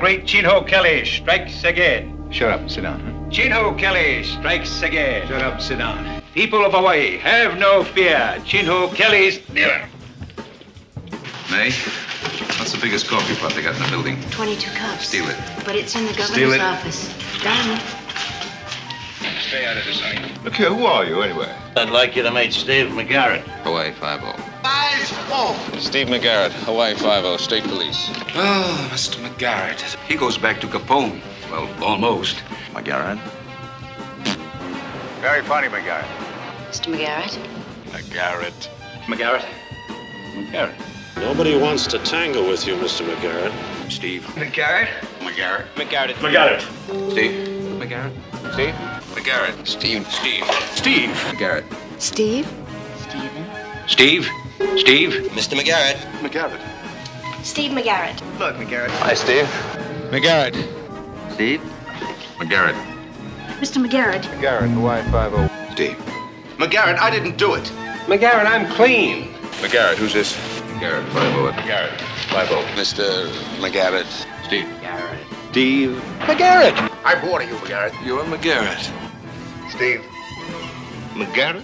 Fleet, Chin-Ho Kelly strikes again. Shut up and sit down, huh? Chin-Ho Kelly strikes again. Shut up and sit down. People of Hawaii, have no fear. Chin-Ho Kelly's near. May, what's the biggest coffee pot they got in the building? 22 cups. Steal it. But it's in the Steal governor's it. office. Done. Stay out of this, honey. Look here, who are you, anyway? I'd like you to meet Steve McGarrett. Hawaii 5-0. 5-0. Steve McGarrett, Hawaii 5-0, State Police. Oh, Mr. McGarrett. He goes back to Capone. Well, almost. McGarrett? Very funny, McGarrett. Mr. McGarrett. McGarrett. McGarrett. McGarrett. Nobody wants to tangle with you, Mr. McGarrett. Steve. McGarrett. McGarrett. McGarrett. McGarrett. Steve. McGarrett. Steve. McGarrett. Steve. Steve. Steve. McGarrett. Steve. Steven. Steve. Steve. Mr. McGarrett. McGarrett. Steve McGarrett. Look, McGarrett. Hi, Steve. McGarrett. Steve? McGarrett. Mr. McGarrett. McGarrett, Hawaii 5-0. Steve. McGarrett, I didn't do it. McGarrett, I'm clean. McGarrett, who's this? McGarrett, 5-0. McGarrett. 5-0. Mr. McGarrett. Steve. McGarrett. Steve. McGarrett. I'm bored of you, McGarrett. You're McGarrett. Steve. McGarrett?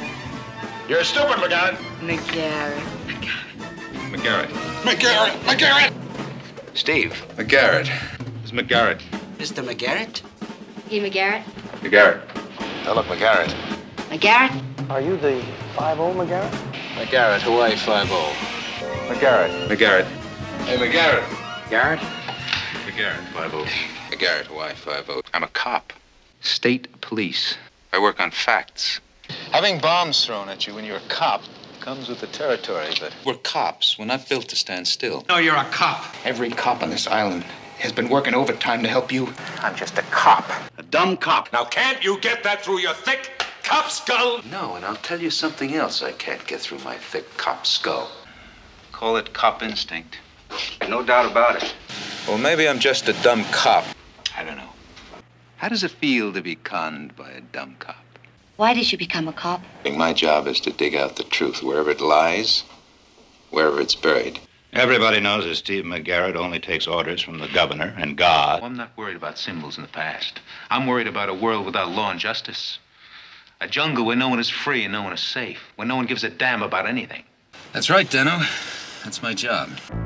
You're stupid, McGarrett. McGarrett. McGarrett. McGarrett. McGarrett. Steve. McGarrett. It's McGarrett. Mr. McGarrett. He McGarrett. McGarrett. Now look, McGarrett. McGarrett. Are you the 5-0 McGarrett? McGarrett, Hawaii 5-0. McGarrett. McGarrett. Hey, McGarrett. Garrett. McGarrett, 5-0. McGarrett, Hawaii 5-0. I'm a cop. State Police. I work on facts. Having bombs thrown at you when you're a cop comes with the territory, but we're cops. We're not built to stand still. No, you're a cop. Every cop on this island has been working overtime to help you. I'm just a cop. A dumb cop. Now, can't you get that through your thick cop skull? No, and I'll tell you something else I can't get through my thick cop skull. Call it cop instinct. No doubt about it. Well, maybe I'm just a dumb cop. I don't know. How does it feel to be conned by a dumb cop? Why did you become a cop? My job is to dig out the truth wherever it lies, wherever it's buried. Everybody knows that Steve McGarrett only takes orders from the governor and God. Well, I'm not worried about symbols in the past. I'm worried about a world without law and justice. A jungle where no one is free and no one is safe, where no one gives a damn about anything. That's right, Dano. That's my job.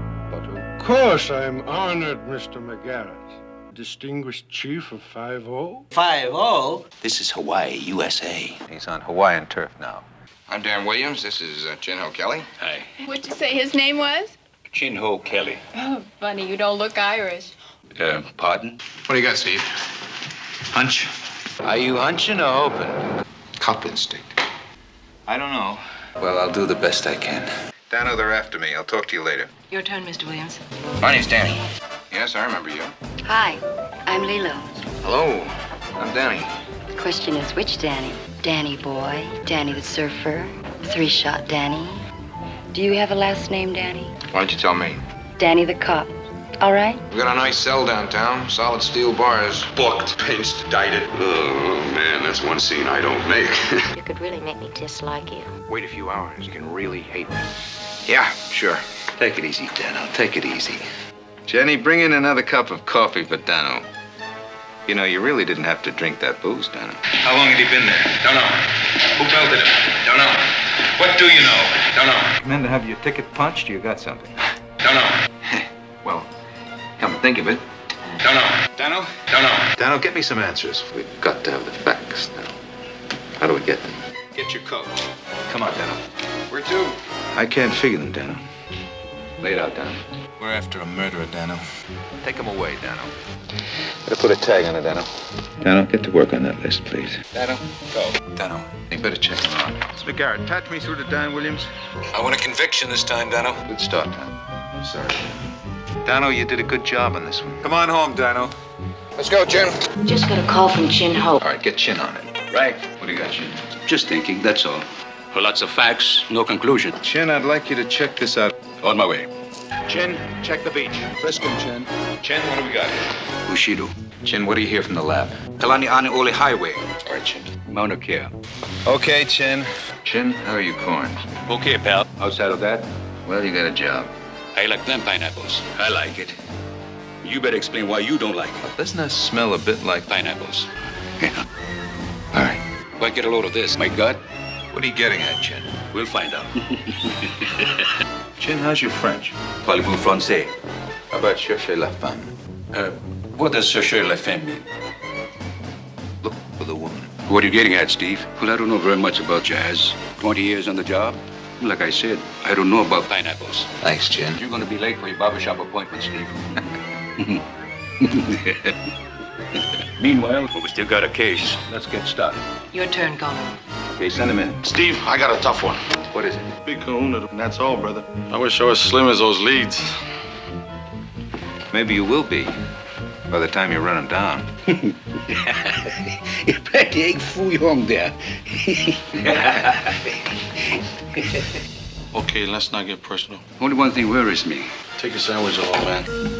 Of course, I'm honored, Mr. McGarrett. Distinguished chief of 5-0. 5-0? This is Hawaii, USA. He's on Hawaiian turf now. I'm Dan Williams. This is Chin-Ho Kelly. Hi. What'd you say his name was? Chin-Ho Kelly. Oh, funny, you don't look Irish. Pardon? What do you got, Steve? Hunch. Are you hunching or hoping? Cop instinct. I don't know. Well, I'll do the best I can. Dano, they're after me. I'll talk to you later. Your turn, Mr. Williams. My name's Danny. Yes, I remember you. Hi, I'm Lilo. Hello, I'm Danny. The question is, which Danny? Danny boy, Danny the surfer, three-shot Danny. Do you have a last name, Danny? Why don't you tell me? Danny the cop. All right? We got a nice cell downtown. Solid steel bars. Booked, pinched, dieted. Oh, man, that's one scene I don't make. You could really make me dislike you. Wait a few hours. You can really hate me. Yeah, sure. Take it easy, Dano. Take it easy. Jenny, bring in another cup of coffee for Dano. You know, you really didn't have to drink that booze, Dano. How long had he been there? Don't know. Who belted him? Don't know. What do you know? Don't know. Meant to have your ticket punched? You got something? Don't know. Well, come to think of it. Don't know. Dano? Don't know. Dano, get me some answers. We've got to have the facts now. How do we get them? Get your coat. Come on, Dano. Where to? I can't figure them, Dano. Lay it out, Dano. We're after a murderer, Dano. Take him away, Dano. Better put a tag on it, Dano. Dano, get to work on that list, please. Dano, go. Dano, you better check him out. Mr. McGarrett, patch me through to Dan Williams. I want a conviction this time, Dano. Good start, Dano. Sorry. Dano, you did a good job on this one. Come on home, Dano. Let's go, Jim. Just got a call from Chin-Ho. All right, get Chin on it. Right. What do you got, Chin? Just thinking, that's all. Well, lots of facts, no conclusion. Chin, I'd like you to check this out. On my way. Chin, check the beach. Frisk him, Chin. Chin, what do we got here? Bushido. Chin, what do you hear from the lab? Kalani Ani Ole Highway. All right, Chin. Mauna Kea. Okay, Chin. Chin, how are you corns? Okay, pal. Outside of that, Well, you got a job. I like them pineapples. I like it. You better explain why you don't like it. Doesn't that smell a bit like Pineapples. Yeah. All right. If I get a load of this, my gut, What are you getting at, Chin? we'll find out. Chin, how's your French? Parlez-vous français? How about cherchez la femme? What does chercher la femme mean? Look for the woman. What are you getting at, Steve? Well, I don't know very much about jazz. 20 years on the job. Like I said, I don't know about pineapples. Thanks, Chin. You're going to be late for your barbershop appointment, Steve. Meanwhile, we still got a case. Let's get started. Your turn, Conan. Okay, send him in. Steve, I got a tough one. What is it? Big kahuna, and that's all, brother. I wish I was slim as those leads. Maybe you will be by the time you run him down. You pretty ain't fool young there. Okay, let's not get personal. Only one thing worries me. Take a sandwich, old man.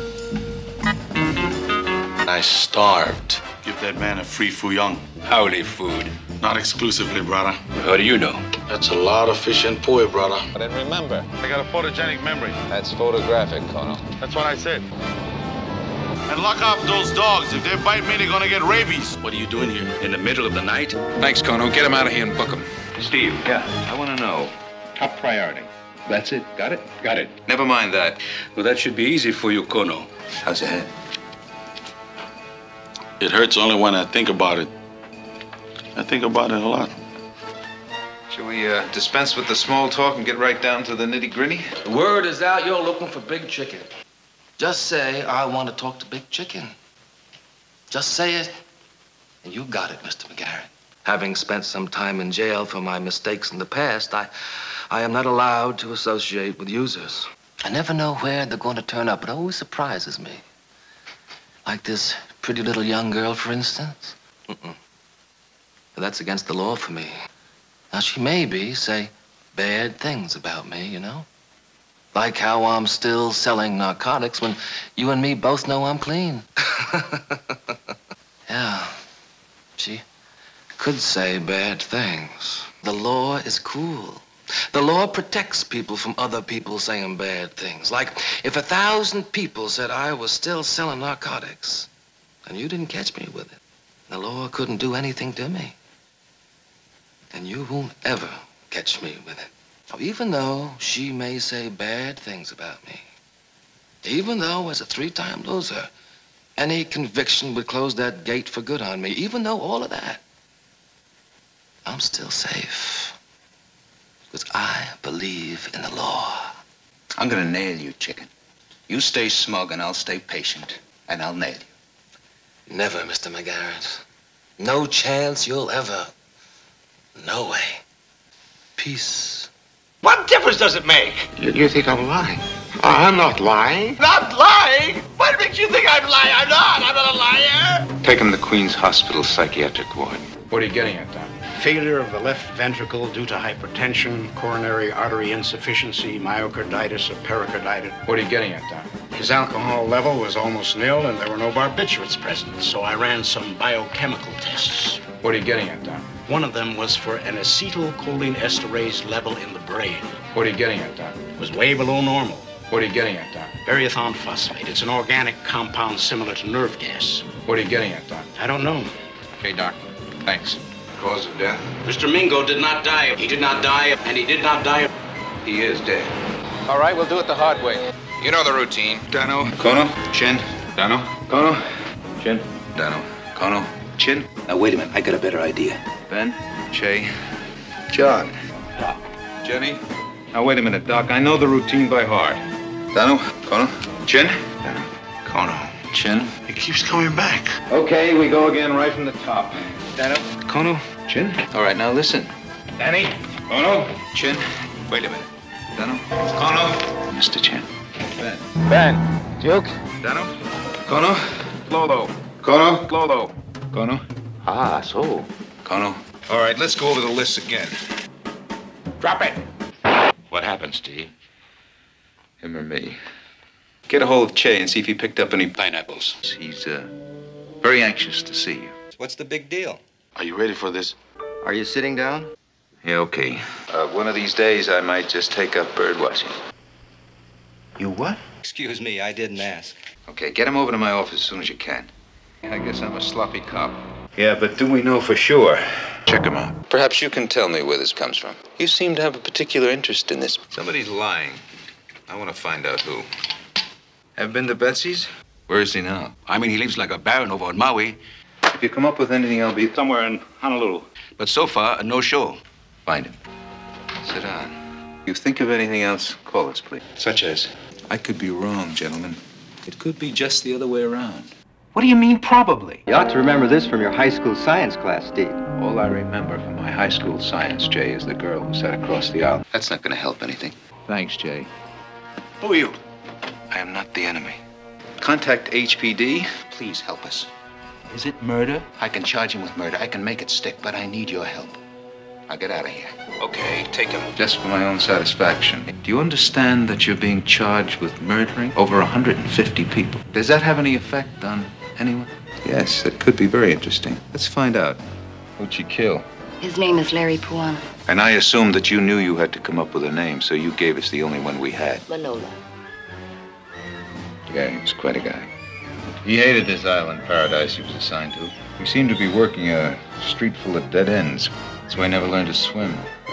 I starved. Give that man a free fuyong. Howly food. Not exclusively, brother. How do you know? That's a lot of fish and poi, brother. But then remember, I got a photogenic memory. that's photographic, Kono. That's what I said. And lock off those dogs. If they bite me, they're gonna get rabies. What are you doing here? In the middle of the night? Thanks, Kono. Get him out of here and book him. Steve. Yeah. I want to know. Top priority. That's it. Got it? Got it. Never mind that. Well, that should be easy for you, Kono. How's your head? It hurts only when I think about it. I think about it a lot. Shall we dispense with the small talk and get right down to the nitty-gritty? The word is out, you're looking for Big Chicken. Just say, I want to talk to Big Chicken. Just say it, and you got it, Mr. McGarrett. Having spent some time in jail for my mistakes in the past, I am not allowed to associate with users. I never know where they're going to turn up. It always surprises me. Like this pretty little young girl, for instance. But that's against the law for me. Now, she may say bad things about me, you know? Like how I'm still selling narcotics when you and me both know I'm clean. Yeah, she could say bad things. The law is cool. The law protects people from other people saying bad things. Like if 1,000 people said I was still selling narcotics and you didn't catch me with it, the law couldn't do anything to me. And you won't ever catch me with it. Even though she may say bad things about me, even though as a 3-time loser, any conviction would close that gate for good on me, even though all of that, I'm still safe. Because I believe in the law. I'm gonna nail you, Chicken. You stay smug and I'll stay patient, and I'll nail you. Never, Mr. McGarrett. No chance you'll ever. No way. Peace. What difference does it make? You think I'm lying? I'm not lying. Not lying? What makes you think I'm lying? I'm not a liar. Take him to Queens Hospital Psychiatric Ward. What are you getting at, Doc? Failure of the left ventricle due to hypertension, coronary artery insufficiency, myocarditis, or pericarditis. What are you getting at, Doc? His alcohol level was almost nil, and there were no barbiturates present, so I ran some biochemical tests. What are you getting at, Doc? One of them was for an acetylcholinesterase level in the brain. What are you getting at, Doc? It was way below normal. What are you getting at, Doc? Berryethon phosphate. It's an organic compound similar to nerve gas. What are you getting at, Doc? I don't know. Okay, Doc. Thanks. Cause of death? Mr. Mingo did not die. He did not die, and he did not die. He is dead. All right, we'll do it the hard way. You know the routine. Dano. Kono. Chin. Dano. Kono. Chin. Dano. Kono. Chin. Now, wait a minute. I got a better idea. Ben. Che. John. Doc. Jenny. Now, wait a minute, Doc. I know the routine by heart. Dano. Kono. Chin. Dano. Kono. Chin. It keeps coming back. Okay, we go again right from the top. Dano. Kono. Chin. All right, now listen. Danny. Kono. Chin. Wait a minute. Dano. Kono. Mr. Chin. Ben. Ben. Duke. Dano. Kono. Lolo. Kono. Lolo. Kono. Ah, so. Kono. All right, let's go over the list again. Drop it. What happened, Steve? Him or me? Get a hold of Che and see if he picked up any Pineapples. He's very anxious to see you. What's the big deal? Are you ready for this? Are you sitting down? Yeah, okay. One of these days, I might just take up bird watching. You what? Excuse me, I didn't ask. Okay, get him over to my office as soon as you can. I guess I'm a sloppy cop. Yeah, but do we know for sure? Check him out. Perhaps you can tell me where this comes from. You seem to have a particular interest in this. Somebody's lying. I want to find out who. Have been to Betsy's? Where is he now? I mean, he lives like a baron over on Maui. If you come up with anything, I'll be Somewhere in Honolulu. But so far, no show. Find him. Sit down. If you think of anything else, call us, please. Such as? I could be wrong, gentlemen. It could be just the other way around. What do you mean, probably? You ought to remember this from your high school science class, Steve. All I remember from my high school science, Jay, is the girl who sat across the aisle. That's not going to help anything. Thanks, Jay. Who are you? I am not the enemy. Contact HPD. Please help us. Is it murder? I can charge him with murder. I can make it stick, but I need your help. I'll get out of here. Okay, take him. Just for my own satisfaction. Do you understand that you're being charged with murdering over 150 people? Does that have any effect on anyone? Yes, that could be very interesting. Let's find out. Who'd you kill? His name is Larry Puana. And I assumed that you knew you had to come up with a name, so you gave us the only one we had. Manola. Yeah, he was quite a guy. He hated this island paradise he was assigned to. He seemed to be working a street full of dead ends. That's why he never learned to swim.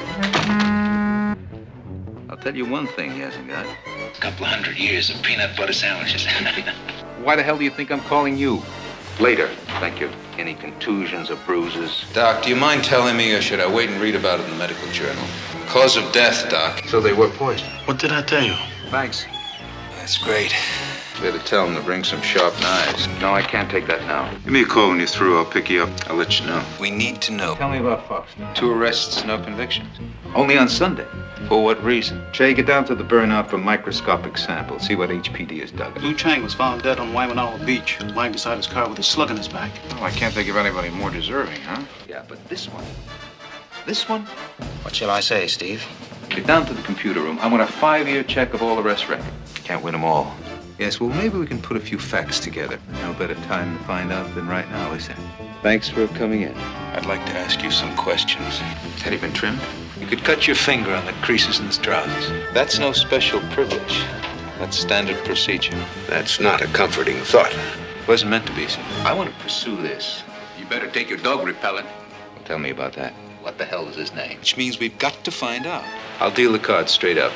I'll tell you one thing he hasn't got. A couple 100 years of peanut butter sandwiches. Why the hell do you think I'm calling you? Later, thank you. Any contusions or bruises? Doc, do you mind telling me, or should I wait and read about it in the medical journal? Cause of death, Doc. So they were poisoned. What did I tell you? Thanks. That's great. Better tell him to bring some sharp knives. No, I can't take that now. Give me a call when you're through. I'll pick you up. I'll let you know. We need to know. Tell me about Fox. 2 arrests, no convictions. Only on Sunday. For what reason? Jay, get down to the burnout for microscopic samples. See what HPD has dug. Lou Chang was found dead on Waimanalo Beach, lying beside his car with a slug in his back. Oh, I can't think of anybody more deserving, huh? Yeah, but this one. This one? What shall I say, Steve? Get down to the computer room. I want a 5-year check of all arrest records. Can't win them all. Yes, well, maybe we can put a few facts together. No better time to find out than right now, is there? Thanks for coming in. I'd like to ask you some questions. Had he been trimmed? You could cut your finger on the creases in his trousers. That's no special privilege. That's standard procedure. That's not a comforting thought. It wasn't meant to be, sir. I want to pursue this. You better take your dog repellent. Well, tell me about that. What the hell is his name? Which means we've got to find out. I'll deal the cards straight up.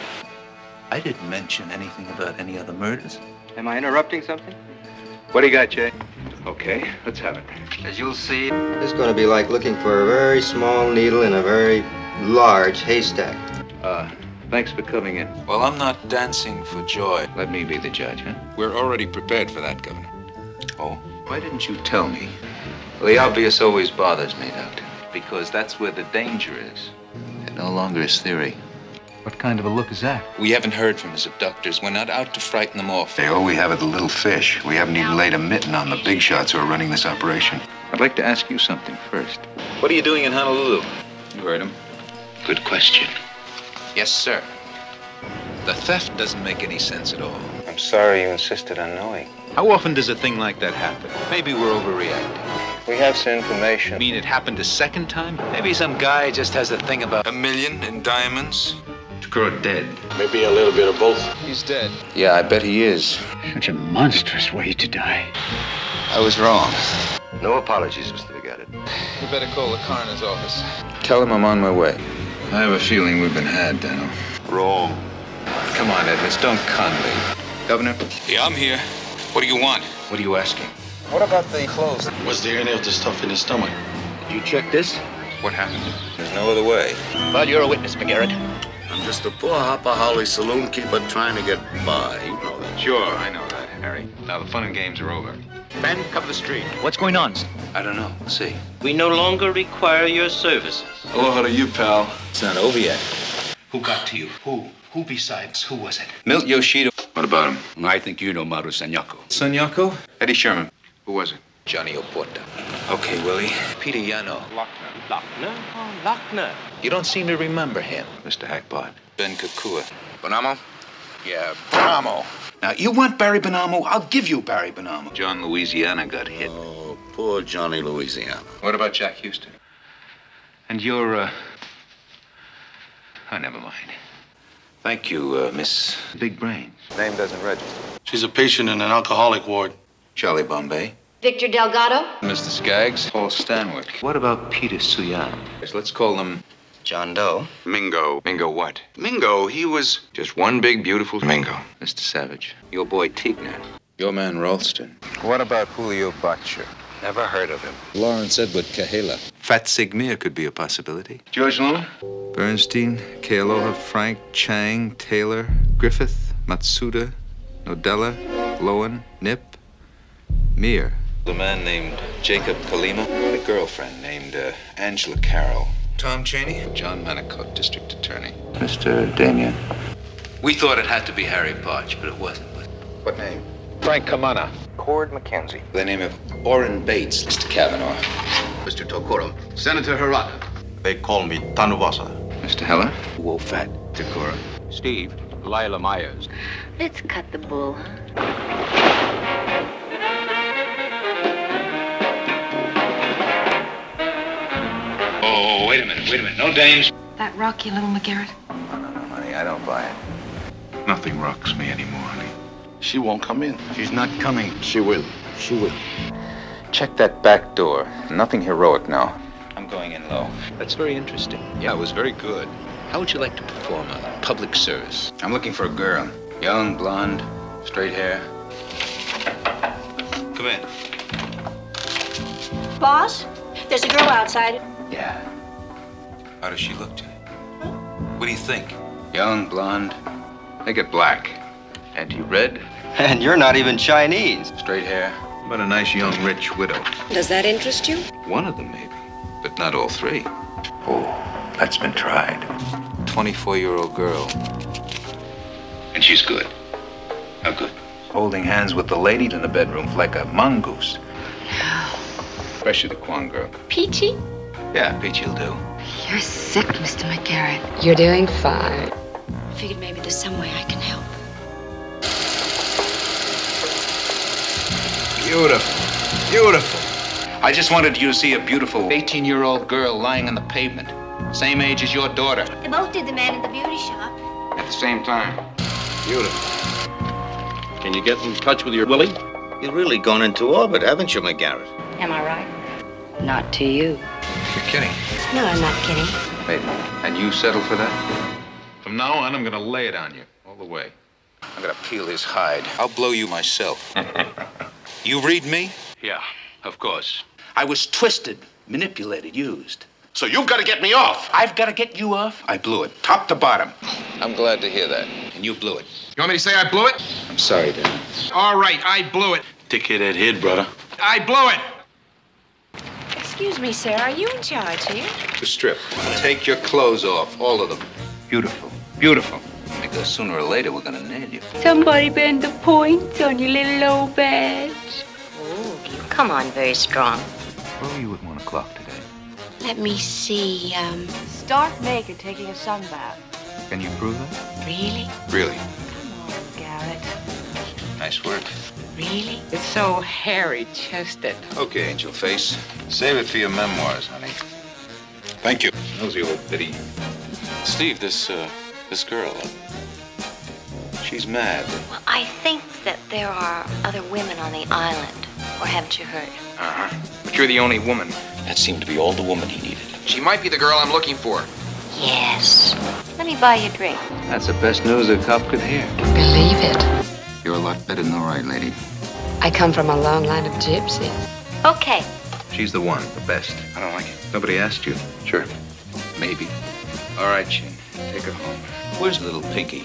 I didn't mention anything about any other murders. Am I interrupting something? What do you got, Jay? Okay, let's have it. As you'll see, this is going to be like looking for a very small needle in a very large haystack. Thanks for coming in. Well, I'm not dancing for joy. Let me be the judge, huh? We're already prepared for that, Governor. Oh, why didn't you tell me? Well, the obvious always bothers me, Doctor, because that's where the danger is. It no longer is theory. What kind of a look is that? We haven't heard from his abductors. We're not out to frighten them off. All we have are the little fish. We haven't even laid a mitten on the big shots who are running this operation. I'd like to ask you something first. What are you doing in Honolulu? You heard him. Good question. Yes, sir. The theft doesn't make any sense at all. I'm sorry you insisted on knowing. How often does a thing like that happen? Maybe we're overreacting. We have some information. You mean it happened a second time? Maybe some guy just has a thing about $1 million in diamonds. Girl dead. Maybe a little bit of both. He's dead. Yeah, I bet he is. Such a monstrous way to die. I was wrong. No apologies, Mr. McGarrett. We better call the coroner's office. Tell him I'm on my way. I have a feeling we've been had, Dano. Wrong. Come on, Edwards, don't con me. Governor? Yeah, I'm here. What do you want? What are you asking? What about the clothes? Was there any of the stuff in his stomach? Did you check this? What happened? There's no other way. Well, you're a witness, McGarrett. I'm just a poor Hopper Holly saloon keeper trying to get by. You know that. Sure, I know that, Harry. Now the fun and games are over. Ben, cover the street. What's going on? I don't know. We'll see. We no longer require your services. Aloha to you, pal. It's not over yet. Who got to you? Who? Who besides? Who was it? Milt Yoshida. What about him? I think you know Maru Sanyako. Sanyako? Eddie Sherman. Who was it? Johnny Oporta. Okay, Willie. Peter Yano. Lochner? Oh, Lochner. You don't seem to remember him, Mr. Hackbart. Ben Kakua. Bonamo? Yeah, Bonamo. Now, you want Barry Bonamo? I'll give you Barry Bonamo. John Louisiana got hit. Oh, poor Johnny Louisiana. What about Jack Houston? And you're, oh, never mind. Thank you, Miss Big Brain. Name doesn't register. She's a patient in an alcoholic ward. Charlie Bombay. Victor Delgado? Mr. Skaggs. Paul Stanwyck. What about Peter Suyan? Let's call him John Doe. Mingo. Mingo what? Mingo, he was just one big, beautiful Mingo. Mr. Savage. Your boy Tiegner. Your man Ralston. What about Julio Butcher? Never heard of him. Lawrence Edward Kahela. Fat Sigmere could be a possibility. George Luna? Bernstein, Kealoha, Frank, Chang, Taylor, Griffith, Matsuda, Nodella, Lowen, Nip, Meir. The man named Jacob Kalima. A girlfriend named Angela Carroll. Tom Cheney. John Manicote, District Attorney. Mr. Damien. We thought it had to be Harry Podge, but it wasn't. What name? Frank Kamana. Cord McKenzie. The name of Orrin Bates. Mr. Kavanaugh. Mr. Tokoro. Senator Harada. They call me Tanuvasa. Mr. Heller. Wolfat. Takora. Steve. Lila Myers. Let's cut the bull, huh? Oh, wait a minute. No dames. That rock you, little McGarrett? No, honey, I don't buy it. Nothing rocks me anymore, honey. She won't come in. She's not coming. She will. She will. Check that back door. Nothing heroic now. I'm going in low. That's very interesting. Yeah, it was very good. How would you like to perform a public service? I'm looking for a girl. Young, blonde, straight hair. Come in. Boss, there's a girl outside. Yeah. How does she look to you? What do you think? Young, blonde. Make it black. Anti-red. And you're not even Chinese. Straight hair. But a nice young rich widow. Does that interest you? One of them, maybe. But not all three. Oh, that's been tried. 24-year-old girl. And she's good. How good? Holding hands with the ladies in the bedroom like a mongoose. Especially the Kwan girl. Peachy? Yeah, Peachy'll do. You're sick, Mr. McGarrett. You're doing fine. I figured maybe there's some way I can help. Beautiful. Beautiful. I just wanted you to see a beautiful 18-year-old girl lying on the pavement. Same age as your daughter. They both did the man in the beauty shop. At the same time. Beautiful. Can you get in touch with your Willie? You've really gone into orbit, haven't you, McGarrett? Am I right? Not to you. You're kidding. No, I'm not kidding. Wait, and you settle for that? From now on, I'm gonna lay it on you all the way. I'm gonna peel his hide. I'll blow you myself. You read me? Yeah, of course. I was twisted, manipulated, used. So you've got to get me off. I've got to get you off. I blew it, top to bottom. I'm glad to hear that. And you blew it. You want me to say I blew it? I'm sorry, Dan. All right, I blew it. Dickhead that hid, brother. I blew it. Excuse me, sir. Are you in charge here? To strip. Take your clothes off, all of them. Beautiful. Beautiful. Because sooner or later we're gonna nail you. Somebody bend the points on your little old badge. Oh, you come on very strong. Where were you at 1 o'clock today? Let me see, Stark naked taking a sunbath. Can you prove that? Really? Really. Come on, Garrett. Nice work. Really? It's so hairy-chested. Okay, Angel Face. Save it for your memoirs, honey. Thank you. Nosy old biddy. Steve, this girl, she's mad. Well, I think that there are other women on the island. Or haven't you heard? Uh-huh. But you're the only woman. That seemed to be all the woman he needed. She might be the girl I'm looking for. Yes. Let me buy you a drink. That's the best news a cop could hear. Believe it. You're a lot better than the right lady. I come from a long line of gypsies. Okay. She's the one, the best. I don't like it. Nobody asked you. Sure. Maybe. All right, Chin. Take her home. Where's little Pinky?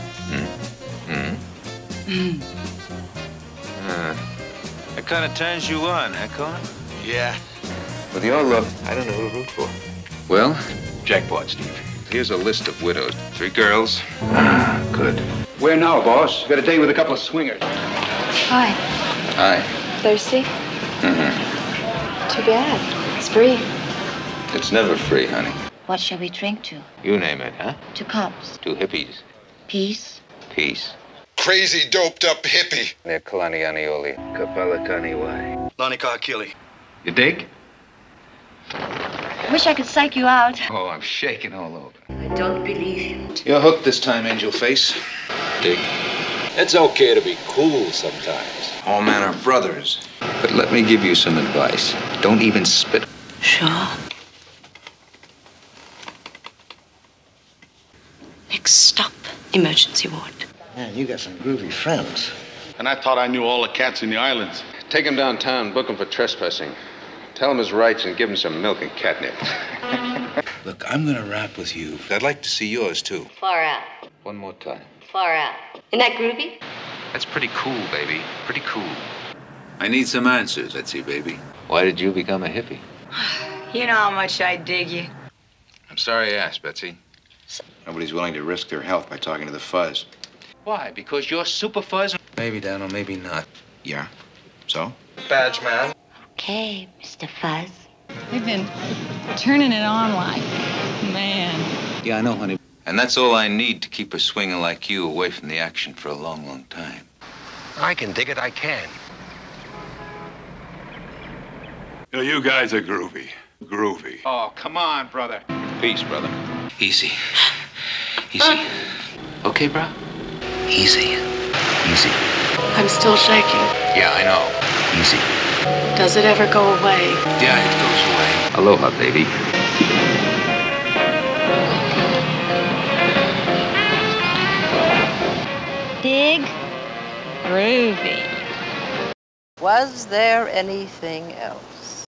That kind of turns you on, huh, Conan? Yeah. With your luck, I don't know who to root for. Well, jackpot, Steve. Here's a list of widows. 3 girls. Good. Where now, boss? Got a date with a couple of swingers. Hi. Hi. Thirsty? Mm-hmm. Too bad. It's free. It's never free, honey. What shall we drink to? You name it, huh? 2 cups. 2 hippies. Peace. Peace. Crazy, doped-up hippie. Near Kalani Anioli. Kapala Kaniwai. Lanika Akili. You dig? Wish I could psych you out. Oh, I'm shaking all over. don't believe you. You're hooked this time, Angel Face. Dick, it's okay to be cool sometimes. All men are brothers. But let me give you some advice. Don't even spit. Sure. Next stop, emergency ward. Man, you got some groovy friends. And I thought I knew all the cats in the islands. Take him downtown, book him for trespassing. Tell him his rights and give him some milk and catnip. Look, I'm gonna rap with you. I'd like to see yours, too. Far out. One more time. Far out. Isn't that groovy? That's pretty cool, baby. Pretty cool. I need some answers, Etsy, baby. Why did you become a hippie? You know how much I dig you. I'm sorry I asked, Betsy. Nobody's willing to risk their health by talking to the fuzz. Why? Because you're super fuzz? Maybe, Dan, or maybe not. Yeah? So? Badge man. Okay, Mr. Fuzz. They've been turning it on like, man. Yeah, I know, honey. And that's all I need to keep a swinger like you away from the action for a long, long time. I can dig it, I can. You guys are groovy. Groovy. Oh, come on, brother. Peace, brother. Easy. Easy. Okay, bro? Easy. Easy. I'm still shaking. Yeah, I know. Easy. Does it ever go away? Yeah, it goes away. Aloha, baby. Dig. Groovy. Was there anything else?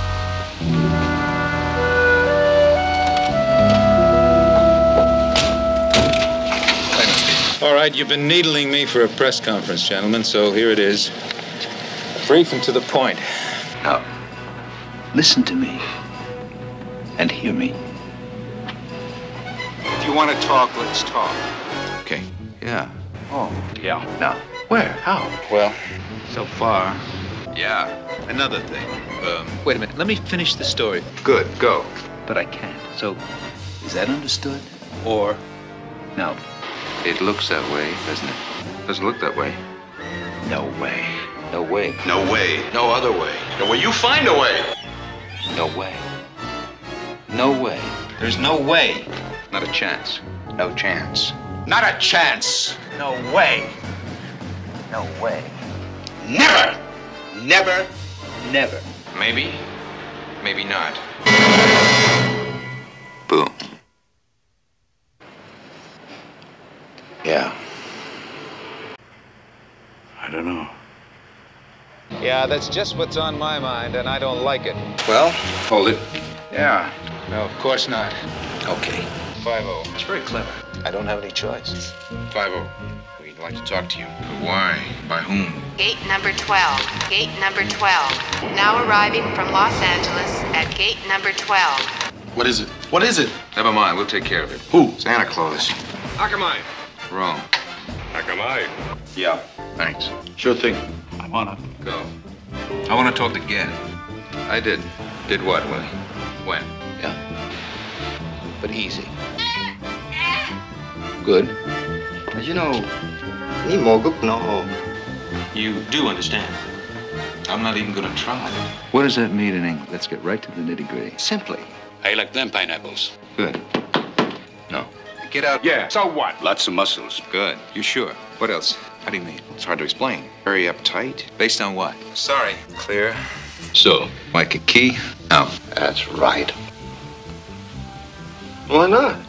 All right, you've been needling me for a press conference, gentlemen, so here it is. Brief and to the point. Now, listen to me. And hear me. If you want to talk, let's talk. Okay. Yeah. Oh, Yeah. Now, where? How? well, so far. Yeah. Another thing. Wait a minute, let me finish the story. Good. Go. But I can't, so Is that understood? or No. it looks that way, doesn't it? Doesn't look that way. No way. No way. No way. No other way. No way. You find a way. No way. No way. There's no way. Not a chance. No chance. Not a chance. No way. No way. Never. Never. Never. Maybe. Maybe not. Boom. Yeah. I don't know. Yeah, that's just what's on my mind, and I don't like it. Well, hold it. Yeah. No, of course not. Okay. 5-0. It's very clever. I don't have any choice. 5-0. We'd like to talk to you. But why? By whom? Gate number 12. Gate number 12. Now arriving from Los Angeles at gate number 12. What is it? What is it? Never mind. We'll take care of it. Who? Santa Claus. Akamai. Wrong. Akamai. Yeah. Thanks. Sure thing. I'm on it. Go. I want to talk to Gad. I did. Did what, Willie? When? Yeah. But easy. Good. You know, ni moguk no. You do understand. I'm not even going to try. What does that mean in English? Let's get right to the nitty-gritty. Simply. I like them pineapples. Good. No. Get out. Yeah, so what? Lots of muscles. Good. You sure? What else? How do you mean? It's hard to explain. Very uptight. Based on what? Sorry. Clear. So? Like a key? Out. That's right. Why not?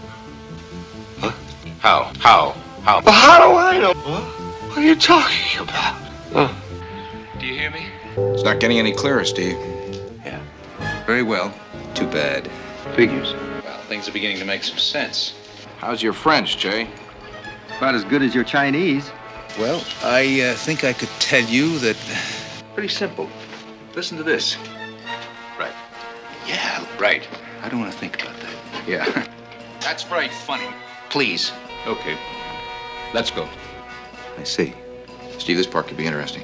How? Well, how do I know? What are you talking about? Do you hear me? It's not getting any clearer, Steve. Yeah. Very well. Too bad. Figures. Well, things are beginning to make some sense. How's your French, Jay? About as good as your Chinese. Well, I think I could tell you that... Pretty simple. Listen to this. Right. Yeah, right. I don't want to think about that. Yeah. That's very funny. Please. Okay. Let's go. I see. Steve, this part could be interesting.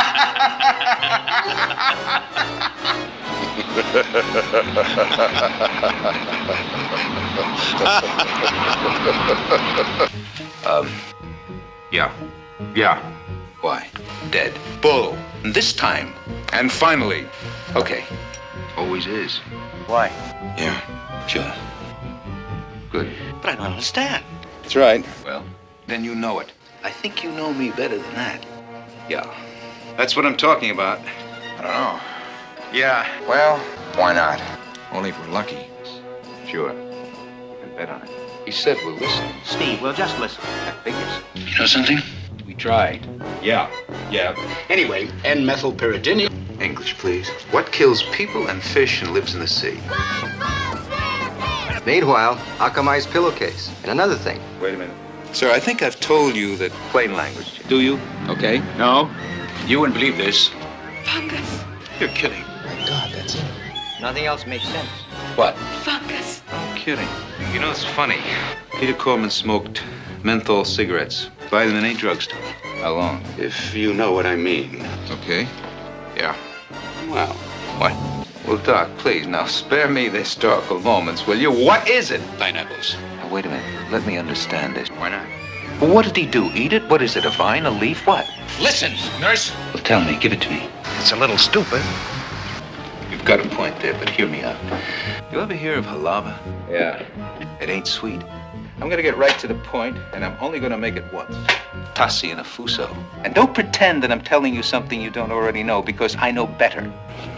Yeah. Why? Dead. Bull. And this time. And finally. Okay. Always is. Why? Yeah. Sure. Good. But But I don't understand. That's right. Well, then you know it. I think you know me better than that. Yeah. That's what I'm talking about. I don't know. Yeah. Well, why not? Only if we're lucky. Sure. You can bet on it. He said we'll listen. Steve, we'll just listen. That figures. You know something? We tried. Yeah. Anyway, N-methylpyridinium. English, please. What kills people and fish and lives in the sea? Meanwhile, how come I's pillowcase? And another thing. Wait a minute. Sir, I think I've told you that plain language. Do you? Okay. No. You wouldn't believe this. Fungus. You're kidding. My God, that's it. Nothing else makes sense. What? Fungus. I'm kidding. You know, it's funny. Peter Corman smoked menthol cigarettes by them in a drugstore. How long? If you know what I mean. Okay. Yeah. Well. What? Well, Doc, please, now spare me the historical moments, will you? What is it? Pineapples. Now, wait a minute. Let me understand this. Why not? Well, what did he do? Eat it? What is it, a vine, a leaf, what? Listen, nurse. Well, tell me. Give it to me. It's a little stupid. You've got a point there, but hear me out. You ever hear of halava? Yeah. It ain't sweet. I'm gonna get right to the point, and I'm only gonna make it once. Tassi and a fuso. And don't pretend that I'm telling you something you don't already know, because I know better.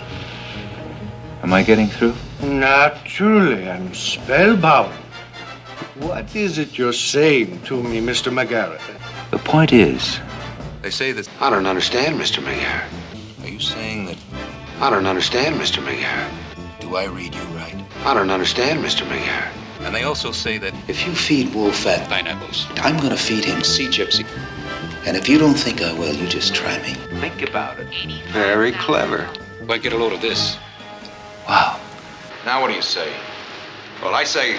Am I getting through? Naturally, I'm spellbound. What is it you're saying to me, Mr. McGarrett? The point is, they say that... I don't understand, Mr. McGarrett. Are you saying that... I don't understand, Mr. McGarrett. Do I read you right? I don't understand, Mr. McGarrett. And they also say that... If you feed Wolf at Pineapples. I'm gonna feed him Sea Gypsy. And if you don't think I will, you just try me. Think about it. Very clever. Well, get a load of this. Wow. Now what do you say? Well, I say...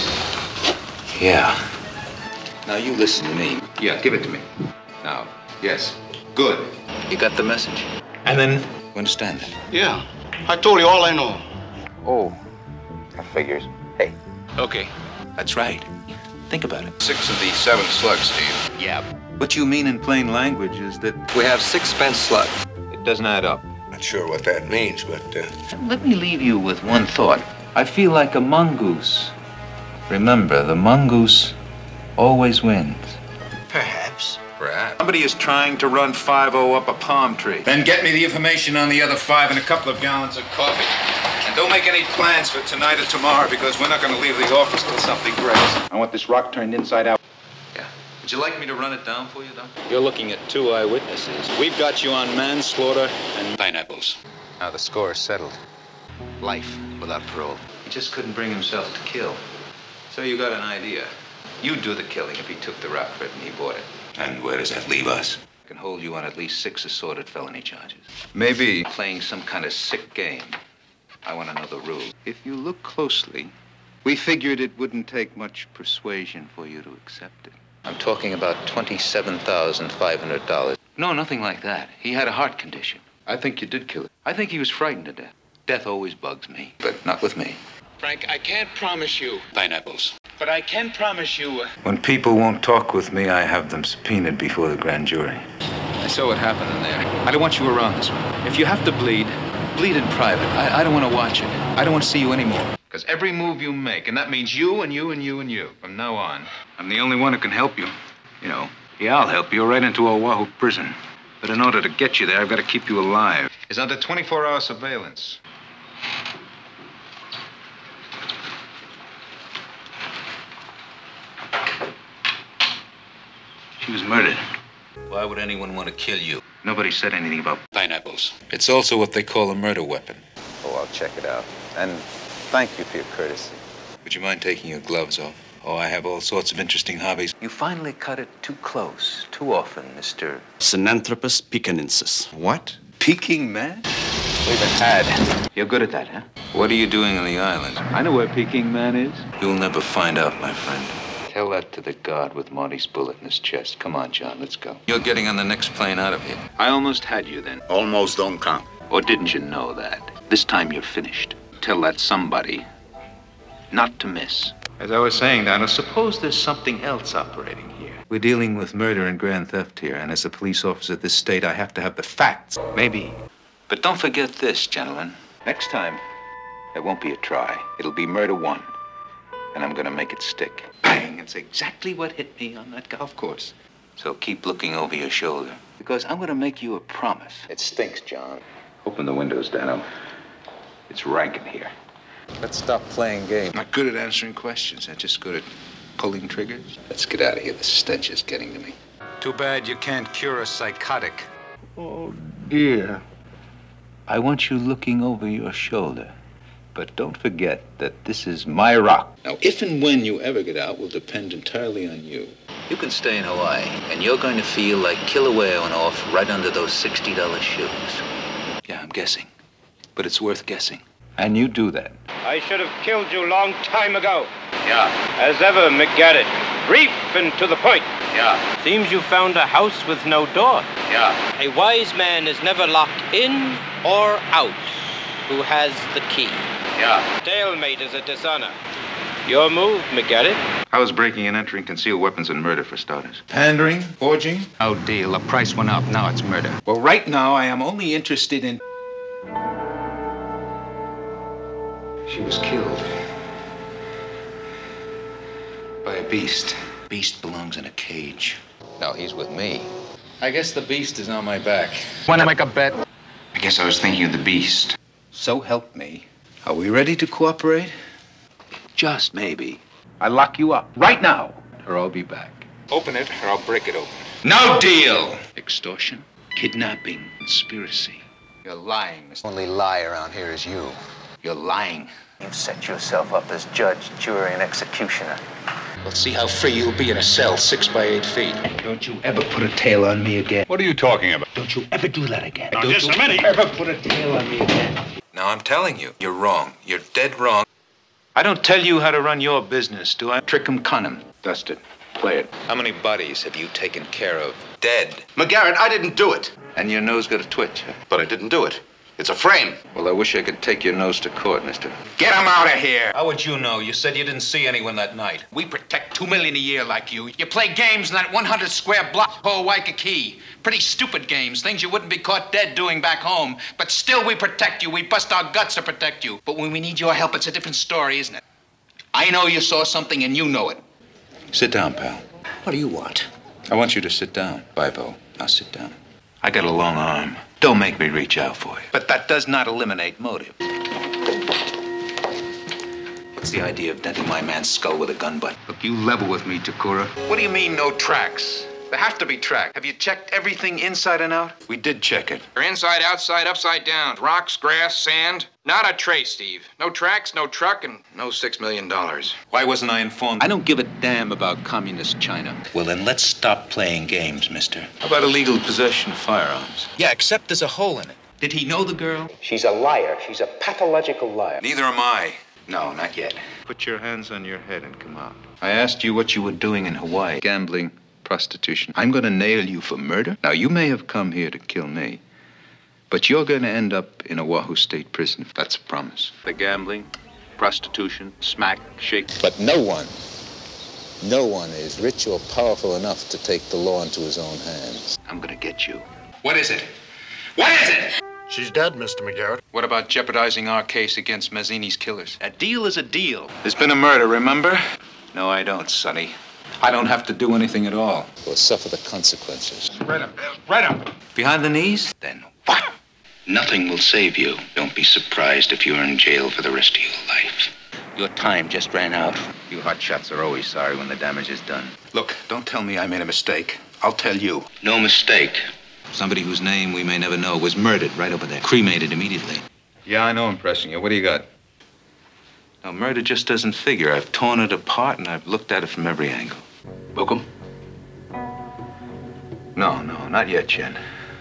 Yeah. Now you listen to me. Yeah, give it to me. Now, yes. Good. You got the message. And then... You understand that? Yeah. I told you all I know. Oh. That figures. Hey. Okay. That's right. Think about it. 6 of the 7 slugs, Steve. Yeah. What you mean in plain language is that we have 6 spent slugs. It doesn't add up. Not sure what that means, but... Let me leave you with one thought. I feel like a mongoose. Remember, the mongoose always wins. Perhaps. Perhaps. Somebody is trying to run 5-0 up a palm tree. Then get me the information on the other 5 and a couple of gallons of coffee. And don't make any plans for tonight or tomorrow, because we're not going to leave the office till something breaks. I want this rock turned inside out. Yeah. Would you like me to run it down for you, Doc? You're looking at 2 eyewitnesses. We've got you on manslaughter and Pineapples. Now the score is settled. Life without parole. He just couldn't bring himself to kill. So you got an idea. You'd do the killing if he took the rap for it and he bought it. And where does that leave us? I can hold you on at least 6 assorted felony charges. Maybe playing some kind of sick game. I want to know the rules. If you look closely, we figured it wouldn't take much persuasion for you to accept it. I'm talking about $27,500. No, nothing like that. He had a heart condition. I think you did kill it. I think he was frightened to death. Death always bugs me, but not with me. Frank, I can't promise you, Pineapples. but I can promise you... When people won't talk with me, I have them subpoenaed before the grand jury. I saw what happened in there. I don't want you around this one. If you have to bleed, bleed in private. I don't want to watch it. I don't want to see you anymore. Because every move you make, and that means you and you and you and you, from now on, I'm the only one who can help you. You know, yeah, I'll help you right into Oahu prison. But in order to get you there, I've got to keep you alive. It's under 24-hour surveillance. She was murdered. Why would anyone want to kill you? Nobody said anything about Pineapples. It's also what they call a murder weapon. Oh, I'll check it out. And thank you for your courtesy. Would you mind taking your gloves off? Oh, I have all sorts of interesting hobbies. You finally cut it too close, too often, Mr. Sinanthropus pekinensis. What? Peking man? We've been had. You're good at that, huh? What are you doing on the island? I know where Peking man is. You'll never find out, my friend. Tell that to the guard with Marty's bullet in his chest. Come on, John, let's go. You're getting on the next plane out of here. I almost had you then. Almost don't count. Or didn't you know that? This time you're finished. Tell that somebody not to miss. As I was saying, Donald, suppose there's something else operating here. We're dealing with murder and grand theft here, and as a police officer of this state, I have to have the facts. Maybe. But don't forget this, gentlemen. Next time, there won't be a try. It'll be murder 1. and I'm gonna make it stick. Bang! It's exactly what hit me on that golf course. So keep looking over your shoulder, because I'm gonna make you a promise. It stinks, John. Open the windows, Dano. It's rank in here. Let's stop playing games. Not good at answering questions. I'm just good at pulling triggers. Let's get out of here. The stench is getting to me. Too bad you can't cure a psychotic. Oh, dear. I want you looking over your shoulder. But don't forget that this is my rock. Now, if and when you ever get out will depend entirely on you. You can stay in Hawaii, and you're going to feel like Kilauea went off right under those $60 shoes. Yeah, I'm guessing. But it's worth guessing. And you do that. I should have killed you long time ago. Yeah. As ever, McGarrett. Brief and to the point. Yeah. Seems you found a house with no door. Yeah. A wise man is never locked in or out. Who has the key? Yeah. Stalemate is a dishonor. Your move, McGarrett. I was breaking and entering concealed weapons and murder, for starters. Pandering, forging. No deal. The price went up. Now it's murder. Well, right now, I am only interested in... She was killed. By a beast. Beast belongs in a cage. No, he's with me. I guess the beast is on my back. Want to make a bet? I guess I was thinking of the beast. So help me. Are we ready to cooperate? Just maybe. I lock you up right now, or I'll be back. Open it, or I'll break it open. No deal! Extortion, kidnapping, conspiracy. You're lying, Mr. Only lie around here is you. You're lying. You've set yourself up as judge, jury, and executioner. We'll see how free you'll be in a cell 6 by 8 feet. Don't you ever put a tail on me again. What are you talking about? Don't you ever do that again. Now, Don't just you a minute. ever put a tail on me again. Now, I'm telling you, you're wrong. You're dead wrong. I don't tell you how to run your business, do I? Trick 'em, con 'em. Dust it. Play it. How many bodies have you taken care of? Dead. McGarrett, I didn't do it. And your nose got a twitch, huh? But I didn't do it. It's a frame. Well, I wish I could take your nose to court, mister. Get him out of here. How would you know? You said you didn't see anyone that night. We protect $2 million a year like you. You play games in that 100 square block of Waikiki. Pretty stupid games, things you wouldn't be caught dead doing back home. But still we protect you. We bust our guts to protect you. But when we need your help, it's a different story, isn't it? I know you saw something and you know it. Sit down, pal. What do you want? I want you to sit down, 5-0. Now sit down. I got a long arm. Don't make me reach out for you. But that does not eliminate motive. What's the idea of denting my man's skull with a gun butt? Look, you level with me, Takura. What do you mean, no tracks? There have to be tracks. Have you checked everything inside and out? We did check it. They're inside, outside, upside down. Rocks, grass, sand. Not a trace, Steve. No tracks, no truck, and no $6 million. Why wasn't I informed? I don't give a damn about communist China. Well, then let's stop playing games, mister. How about illegal possession of firearms? Yeah, except there's a hole in it. Did he know the girl? She's a liar. She's a pathological liar. Neither am I. No, not yet. Put your hands on your head and come out. I asked you what you were doing in Hawaii. Gambling, prostitution. I'm going to nail you for murder. Now, you may have come here to kill me, but you're going to end up in Oahu State Prison. That's a promise. The gambling, prostitution, smack, shake. But no one is rich or powerful enough to take the law into his own hands. I'm going to get you. What is it? What is it? She's dead, Mr. McGarrett. What about jeopardizing our case against Mazzini's killers? A deal is a deal. There's been a murder, remember? No, I don't, Sonny. I don't have to do anything at all. We'll suffer the consequences. Right up, Bill. Right up. Behind the knees? Then what? Nothing will save you. Don't be surprised if you're in jail for the rest of your life. Your time just ran out. You hotshots are always sorry when the damage is done. Look, don't tell me I made a mistake. I'll tell you. No mistake. Somebody whose name we may never know was murdered right over there. Cremated immediately. Yeah, I know I'm pressing you. What do you got? Now, murder just doesn't figure. I've torn it apart and I've looked at it from every angle. Book 'em? No, not yet, Chen.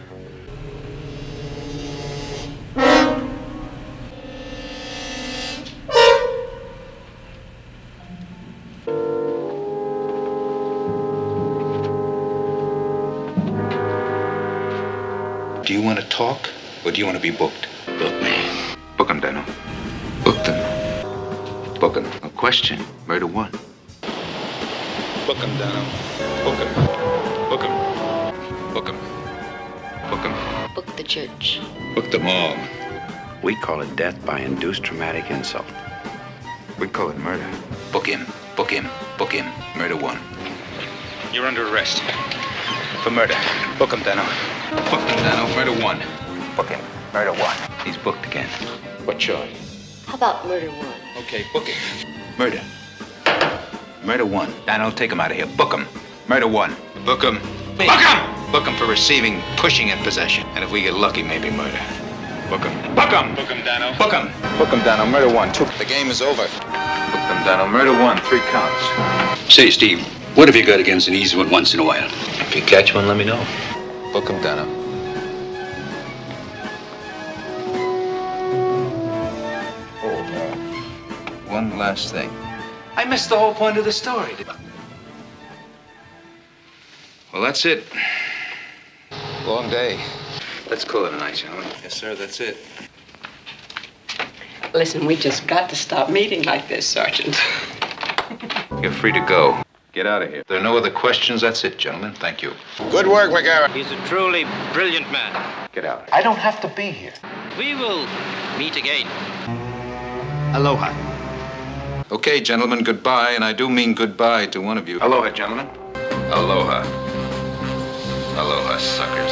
Do you want to talk, or do you want to be booked? Book me. Book him, Dano. Book them. Book him. No question. Murder one. Book him, Dano. Book him. Book him. Book him. Book him. Book the church. Book them all. We call it death by induced traumatic insult. We call it murder. Book him. Book him. Book him. Murder one. You're under arrest. For murder. Book him, Dano. Book him, Dano. Murder one. Book him. Murder one. He's booked again. What charge? How about murder one? Okay, book him. Murder. Murder one. Dano, take him out of here. Book him. Murder one. Book him. Book him! Book him for receiving, pushing, and possession. And if we get lucky, maybe murder. Book him. Book him! Book him, Dano. Book him! Book him, Dano. Murder one. Two. The game is over. Book them, Dano. Murder one. 3 counts. Say, Steve, what have you got against an easy one once in a while? If you catch one, let me know. Book him, Dano. One last thing. I missed the whole point of the story. Well, that's it. Long day. Let's call it a night, gentlemen. Yes, sir, that's it. Listen, we just got to stop meeting like this, Sergeant. You're free to go. Get out of here. If there are no other questions, that's it, gentlemen. Thank you. Good work, McGarrett. He's a truly brilliant man. Get out. I don't have to be here. We will meet again. Aloha. Okay, gentlemen, goodbye, and I do mean goodbye to one of you. Aloha, gentlemen. Aloha. Aloha, suckers.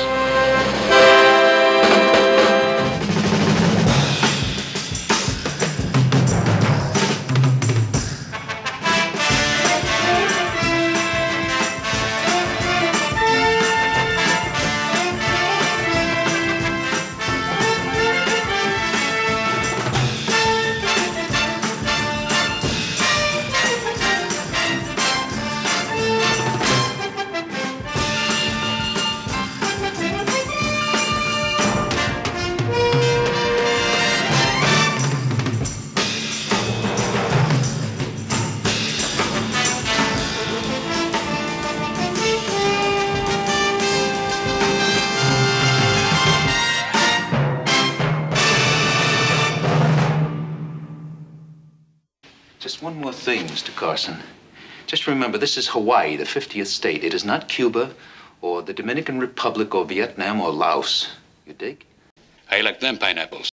Just one more thing, Mr. Carson. Just remember, this is Hawaii, the 50th state. It is not Cuba or the Dominican Republic or Vietnam or Laos. You dig? I like them pineapples.